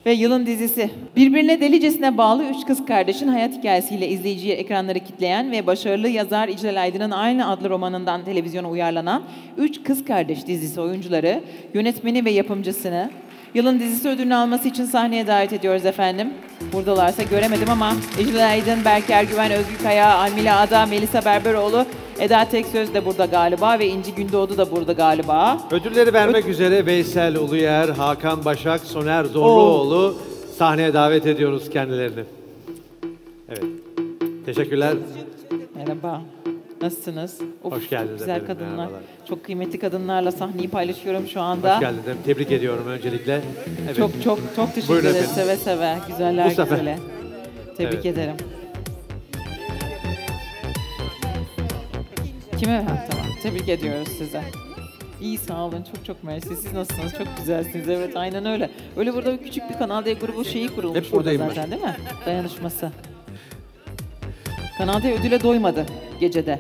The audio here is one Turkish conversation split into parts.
Ve yılın dizisi. Birbirine delicesine bağlı üç kız kardeşin hayat hikayesiyle izleyiciye ekranları kitleyen ve başarılı yazar İclal Aydın'ın aynı adlı romanından televizyona uyarlanan Üç Kız Kardeş dizisi oyuncuları, yönetmeni ve yapımcısını yılın dizisi ödülünü alması için sahneye davet ediyoruz efendim. Buradalarsa göremedim ama İclal Aydın, Berker Güven, Özgür Kaya, Almila Ada, Melisa Berberoğlu, Eda Teksöz de burada galiba ve İnci Gündoğdu da burada galiba. Ödülleri vermek üzere Veysel Uluyer, Hakan Başak, Soner Zorluoğlu sahneye davet ediyoruz kendilerini. Evet. Teşekkürler. Merhaba. Nasılsınız? Of, hoş geldiniz güzel efendim. kadınlar. Merhabalar. Çok kıymetli kadınlarla sahneyi paylaşıyorum şu anda. Hoş geldiniz. Tebrik ediyorum öncelikle. Evet. Çok teşekkür Buyurun ederiz. efendim. Seve seve. Güzeller Mustafa. güzeli. Tebrik ederim. Kime? Ha, tamam. Tebrik ediyoruz size. İyi, sağ olun. Çok mersi. Siz nasılsınız? Çok güzelsiniz. Evet, aynen öyle. Öyle burada küçük bir Kanal D grubu şeyi kurulmuş. Hep buradayım zaten ben. Değil mi? Dayanışması. Kanal D ödüle doymadı gecede.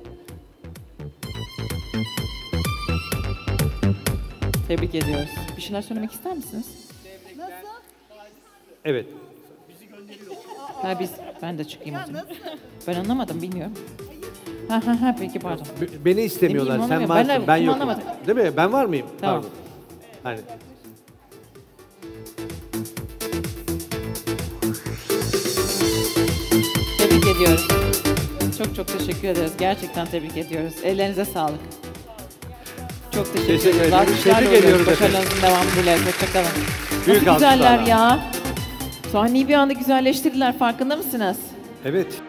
Tebrik ediyoruz. Bir şeyler söylemek ister misiniz? Nasıl? Evet. Ha, ben de çıkayım o zaman. Ben anlamadım, bilmiyorum. Peki pardon. Beni istemiyorlar. Ne bileyim, Sen varsın, ben yokum. anlamadım. Değil mi? Ben var mıyım? Tamam. Pardon. Hani. Tebrik ediyoruz. Çok teşekkür ederiz. Gerçekten tebrik ediyoruz. Ellerinize sağlık. Çok teşekkür ederiz. Tebrik ediyoruz. Başarılarınızın devamı dileriz. Hoşçakalın. Büyük Nasıl güzeller alkışlarla. ya. Sahneyi bir anda güzelleştirdiler. Farkında mısınız? Evet.